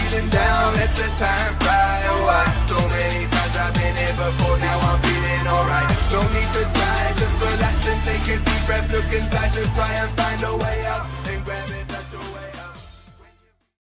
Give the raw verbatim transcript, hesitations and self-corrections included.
feeling down, let the time fly away. So many times I've been here before, now I'm feeling alright. No need to try, just relax and take a deep breath. Look inside to try and find a way out and grab it.